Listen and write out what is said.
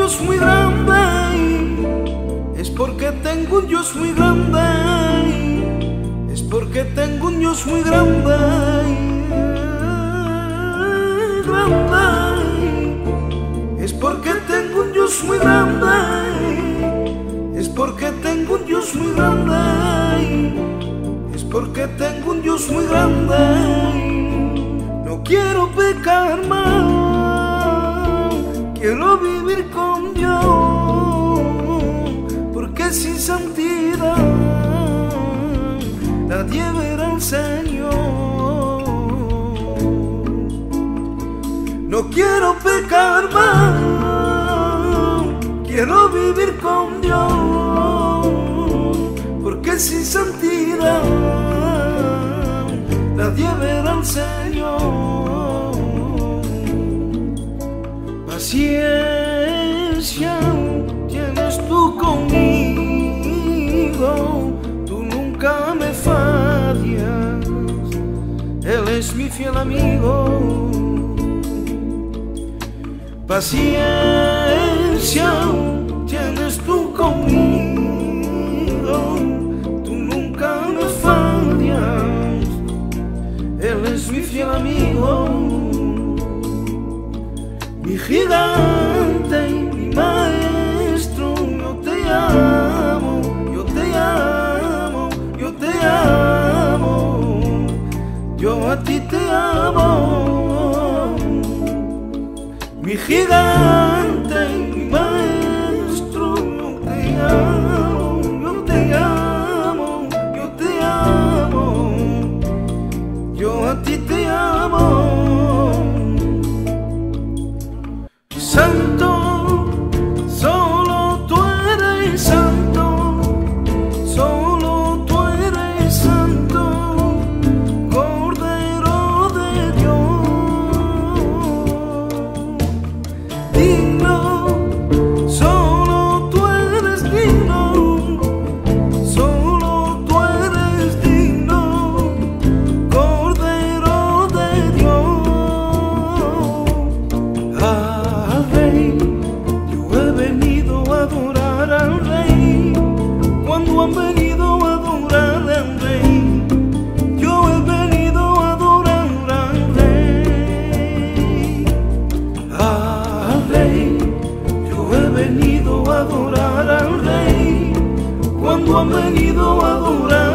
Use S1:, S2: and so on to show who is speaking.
S1: Dios muy grande, es porque tengo un Dios muy grande, es porque tengo un Dios muy grande, grande, es porque tengo un Dios muy grande, es porque tengo un Dios muy grande, es porque tengo un Dios muy grande. No quiero pecar más, quiero vivir con Dios, porque sin santidad nadie verá al Señor. No quiero pecar más, quiero vivir con Dios, porque sin santidad nadie verá al Señor. Paciencia tienes tú conmigo, tú nunca me fallas, Él es mi fiel amigo. Paciencia tienes tú conmigo, tú nunca me fallas, Él es mi fiel amigo. Mi gigante y mi maestro, yo te amo, yo te amo, yo te amo, yo a ti te amo. Mi gigante y mi maestro, yo te amo, yo te amo, yo te amo, yo a ti te amo. Santo, solo tú eres santo, solo tú eres santo, Cordero de Dios. Digno, solo tú eres digno, solo tú eres digno, Cordero de Dios. Cuando han venido a adorar al Rey, yo he venido a adorar al Rey. Al Rey, yo he venido a adorar al Rey. Cuando han venido a adorar